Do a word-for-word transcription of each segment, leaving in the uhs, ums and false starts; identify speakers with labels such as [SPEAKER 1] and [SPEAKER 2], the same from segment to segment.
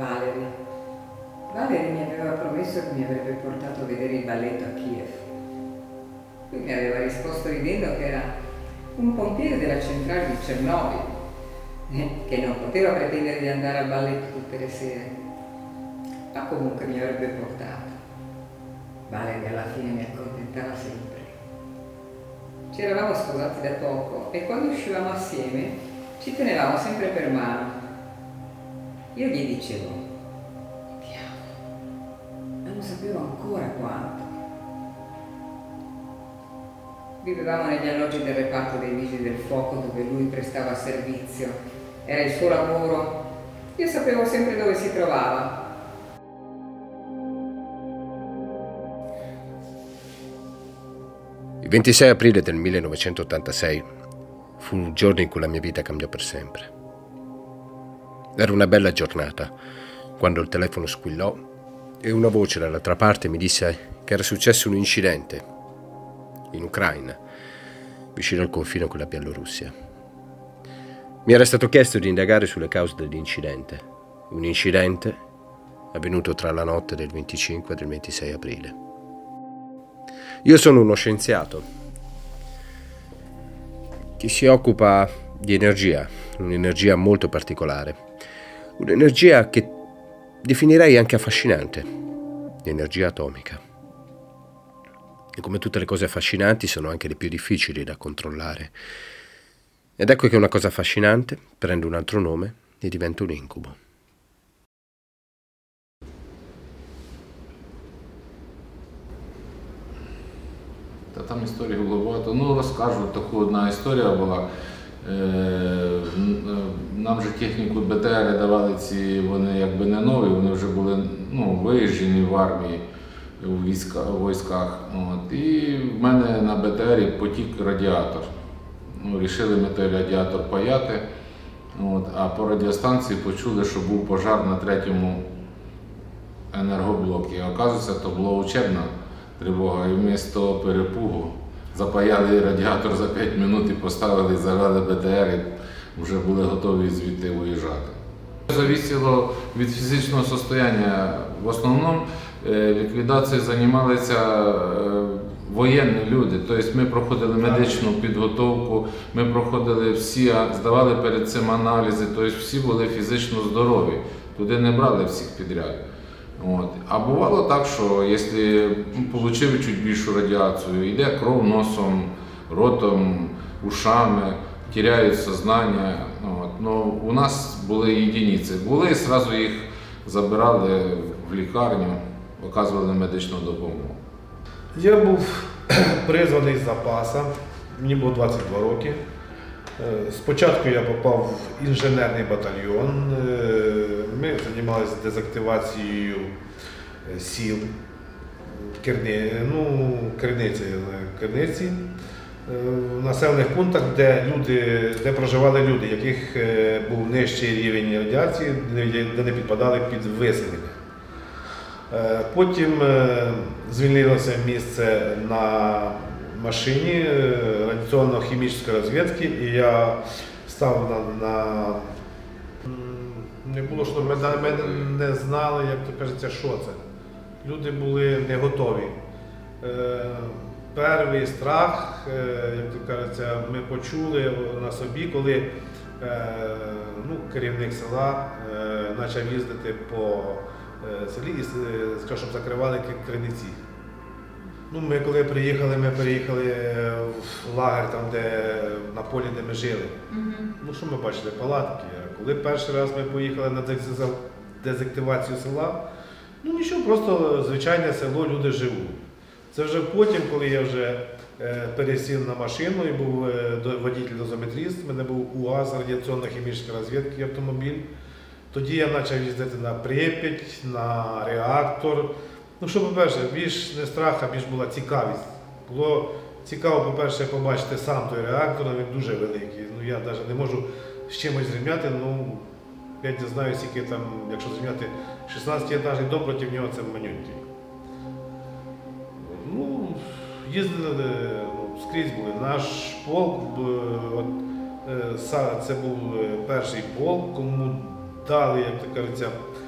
[SPEAKER 1] Valery. Valery mi aveva promesso che mi avrebbe portato a vedere il balletto a Kiev. Lui mi aveva risposto ridendo che era un pompiere della centrale di Chernobyl, che non poteva pretendere di andare al balletto tutte le sere, ma comunque mi avrebbe portato. Valery alla fine mi accontentava sempre. Ci eravamo sposati da poco e quando uscivamo assieme ci tenevamo sempre per mano. Io gli dicevo, ti amo, ma non sapevo ancora quanto. Vivevamo negli alloggi del reparto dei vigili del fuoco dove lui prestava servizio. Era il suo lavoro. Io sapevo sempre dove si trovava.
[SPEAKER 2] Il ventisei aprile del millenovecentottantasei fu un giorno in cui la mia vita cambiò per sempre. Era una bella giornata quando il telefono squillò e una voce dall'altra parte mi disse che era successo un incidente in Ucraina, vicino al confine con la Bielorussia. Mi era stato chiesto di indagare sulle cause dell'incidente, un incidente avvenuto tra la notte del venticinque e del ventisei aprile. Io sono uno scienziato che si occupa di energia, un'energia molto particolare, un'energia che definirei anche affascinante, l'energia atomica. E come tutte le cose affascinanti sono anche le più difficili da controllare. Ed ecco che una cosa affascinante prende un altro nome e diventa un incubo.
[SPEAKER 3] Та там історій було багато. Ну, розкажу, таку одна історія була. Нам же техніку Б Т Р давали ці, вони якби не нові, вони вже були ну, виїжджені в армії, у війська, військах. От. І в мене на Б Т Р потік радіатор. Ну, рішили ми той радіатор паяти, от. А по радіостанції почули, що був пожар на третьому енергоблокі. А оказується, то була учебна тривога, і вмісто перепугу запаяли радіатор за п'ять хвилин і поставили, завели Б Т Р і вже були готові звідти виїжджати. Зависіло від фізичного стану. В основному ліквідацією займалися воєнні люди. Тобто ми проходили медичну підготовку, ми проходили всі, здавали перед цим аналізи, тобто всі були фізично здорові. Туди не брали всіх підряд. От. А бувало так, що якщо отримали чуть більшу радіацію, йде кров носом, ротом, ушами, теряють сознання. От. Ну, у нас були єдиниці. Були і одразу їх забирали в лікарню, оказували медичну допомогу.
[SPEAKER 4] Я був призваний з запасу, мені було двадцять два роки. Спочатку я попав в інженерний батальйон, ми займалися дезактивацією сіл, керни, ну, керниці, керниці, в населених пунктах, де, люди, де проживали люди, яких був нижчий рівень радіації, де не підпадали під виселення. Потім звільнилося місце на машині радіаційно-хімічної розвідки, і я став на, на... Не було, що ми, ми не знали, як то кажеться, що це. Люди були не готові. Е, перший страх, е, як то кажеться, ми почули на собі, коли е, ну, керівник села е, почав їздити по е, селі і сказав, щоб закривали криниці. Ну, ми коли приїхали, ми приїхали в лагер, там, де, на полі, де ми жили. Mm-hmm. Ну, що ми бачили? Палатки. А коли перший раз ми поїхали на дезактивацію села, ну нічого, просто звичайне село, люди живуть. Це вже потім, коли я вже е, пересів на машину і був е, водій-дозометрист, в мене був УАЗ, радіаційно-хімічної розвідки автомобіль. Тоді я почав їздити на Прип'ять, на реактор. Ну, що, по-перше, більш не страх, а більш була цікавість. Було цікаво, по-перше, побачити сам той реактор, він дуже великий. Ну, я навіть не можу з чимось зрівняти, ну, я не знаю, скільки там, якщо зрівняти шістнадцятиетажний дом, проти нього це манюнький. Ну, їздили, ну, скрізь були. Наш полк, от, це був перший полк, кому дали, як то кажеться,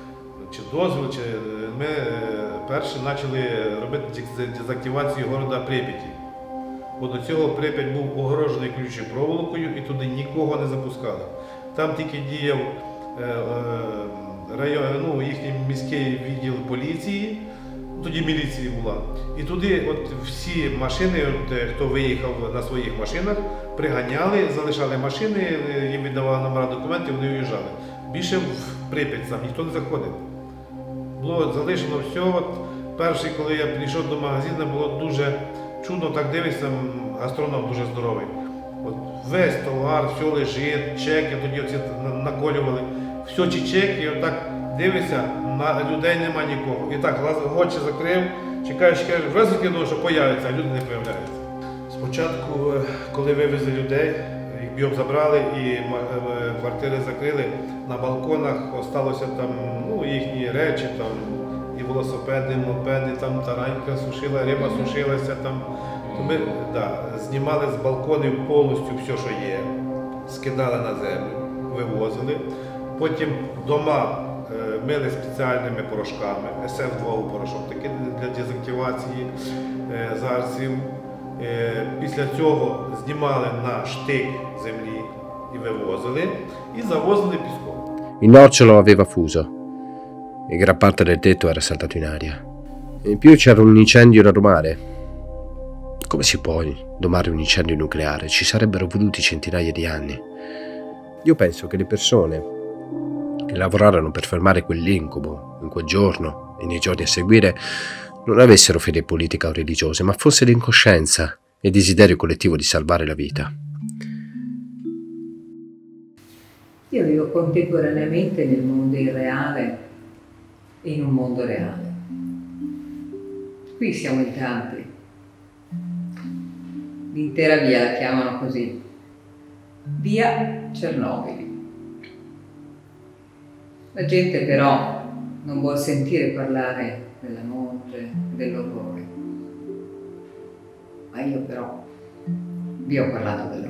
[SPEAKER 4] чи дозвіл, чи ми перші почали робити дезактивацію міста Прип'яті. Бо до цього Прип'ять був огорожений колючою проволокою і туди нікого не запускали. Там тільки діяв район, ну, їхній міський відділ поліції, тоді міліції була. І туди от всі машини, от, хто виїхав на своїх машинах, приганяли, залишали машини, їм віддавали номера документів, вони уїжджали. Більше в Прип'ять сам ніхто не заходив. Було залишено все. От, перший, коли я прийшов до магазину, було дуже чудно, так дивишся, гастроном дуже здоровий. От, весь товар, все лежить, чеки тоді оці наколювали. Все ці чеки, отак дивишся, на людей нема нікого. І так, очі закрив, чекаєш, чекаєш, вже закинув, що появиться, а люди не появляються. Спочатку, коли вивезли людей, їх бігом забрали і квартири закрили, на балконах залишилося там, ну, їхні речі, там, і велосипеди, мопеди, там таранька сушила, риба сушилася. Там. То ми да, знімали з балконів повністю все, що є, скидали на землю, вивозили. Потім дома е, мили спеціальними порошками, ес еф два порошок, такий для дезактивації е, зарців. Е, після цього знімали на штик землі і вивозили, і завозили піском.
[SPEAKER 2] Il nocciolo aveva fuso e gran parte del tetto era saltato in aria. E in più c'era un incendio da domare. Come si può domare un incendio nucleare? Ci sarebbero voluti centinaia di anni. Io penso che le persone che lavorarono per fermare quell'incubo in quel giorno e nei giorni a seguire non avessero fede politica o religiosa, ma fosse l'incoscienza e il desiderio collettivo di salvare la vita.
[SPEAKER 1] Io vivo contemporaneamente nel mondo irreale e in un mondo reale. Qui siamo in tanti. L'intera via la chiamano così, via Cernobili. La gente però non vuol sentire parlare della morte e dell'orrore. Ma io però vi ho parlato della